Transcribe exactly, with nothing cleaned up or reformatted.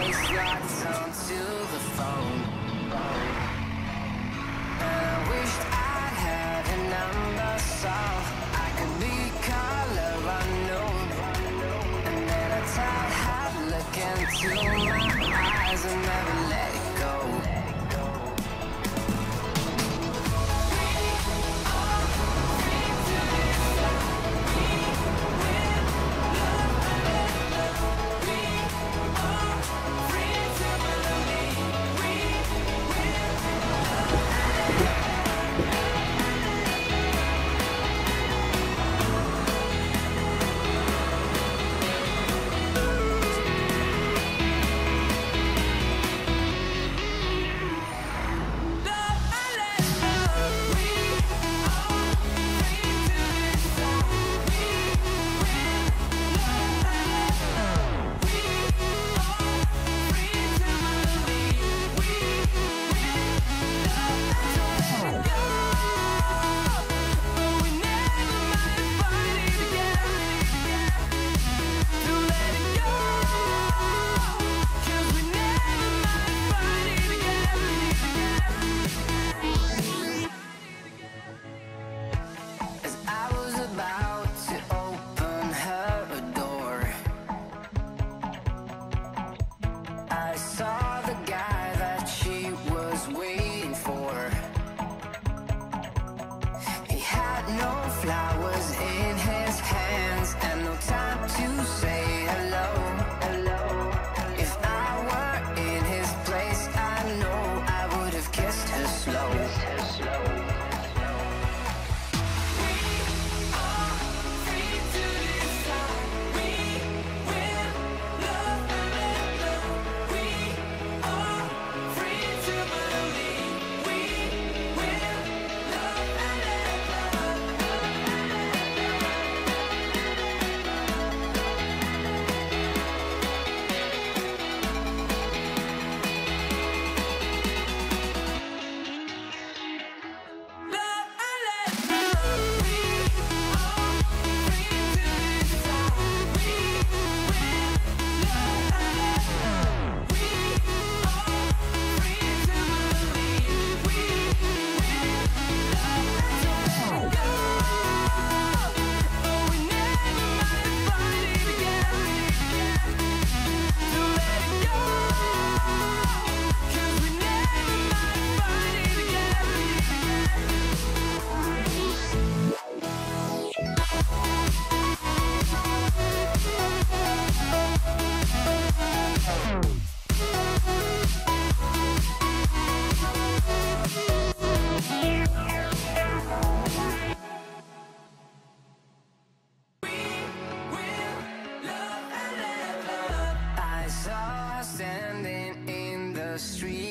face locked onto the phone. And I wished I had a number so I could be color unknown. And then I tried hard to look into my eyes and never let it go. Flowers in his hands and no time to say hello, hello. If I were in his place, I know I would have kissed her slow, kissed her slow. We are free to decide. We will love and let love. We are free to believe. We will love and let love. Standing in the street.